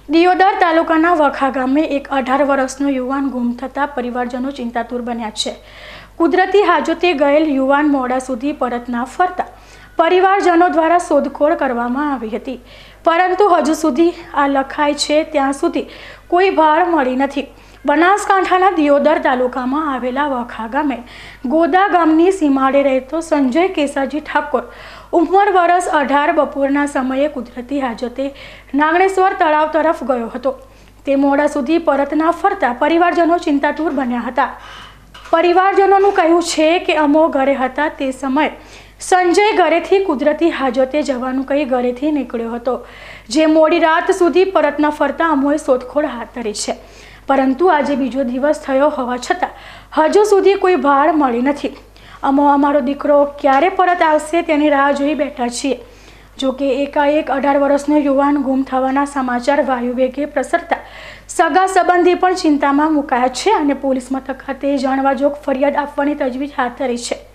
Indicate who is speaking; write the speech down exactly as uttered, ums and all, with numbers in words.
Speaker 1: દિયોદર તાલુકાના વખા ગામે એક અઢાર વર્ષનો યુવાન ગુમ થતા પરિવારજનો ચિંતાતુર બન્યા છે। કુદરતી હાજતે ગયેલ યુવાન મોડા સુધી પરત ના ફરતા પરિવારજનો દ્વારા શોધખોળ કરવામાં આવી હતી, પરંતુ હજુ સુધી આ લખાય છે ત્યાં સુધી કોઈ ભાળ મળી નથી। બનાસકાંઠાના દિયોદર તાલુકામાં આવેલા વખા ગામે ગોદા ગામની સીમાડે રહેતો સંજય કેસાજી ઠાકોર ઉંમર વર્ષ અઢાર બપોરના સમયે કુદરતી હાજતે નાગણેશ્વર તળાવ તરફ ગયો હતો। તે મોડા સુધી પરત ના ફરતા પરિવારજનો ચિંતાતુર બન્યા હતા। પરિવારજનોનું કહેવું છે કે અમો ઘરે હતા તે સમયે સંજય ઘરેથી કુદરતી હાજતે જવાનું કહી ઘરેથી નીકળ્યો હતો, જે મોડી રાત સુધી પરત ન ફરતા અમોએ શોધખોળ હાથ ધરી છે, પરંતુ આજે બીજો દિવસ થયો હોવા છતાં હજુ સુધી કોઈ ભાળ મળી નથી। અમો અમારો દીકરો ક્યારે પરત આવશે તેની રાહ જોઈ બેઠા છીએ। જો કે એકાએક અઢાર વર્ષનો યુવાન ગુમ થવાના સમાચાર વાયુવેગે પ્રસરતા સગા સંબંધી પણ ચિંતામાં મુકાયા છે અને પોલીસ મથક ખાતે જાણવાજોગ ફરિયાદ આપવાની તજવીજ હાથ ધરી છે।